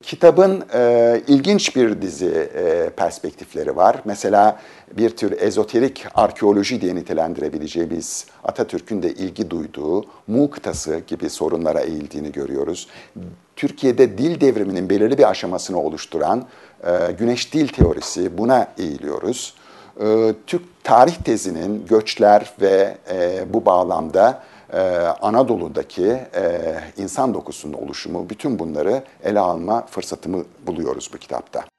Kitabın ilginç bir dizi perspektifleri var. Mesela bir tür ezoterik arkeoloji diye nitelendirebileceğimiz Atatürk'ün de ilgi duyduğu Mu kıtası gibi sorunlara eğildiğini görüyoruz. Türkiye'de dil devriminin belirli bir aşamasını oluşturan Güneş Dil Teorisi, buna eğiliyoruz. Türk tarih tezinin göçler ve bu bağlamda Anadolu'daki insan dokusunun oluşumu, bütün bunları ele alma fırsatımı buluyoruz bu kitapta.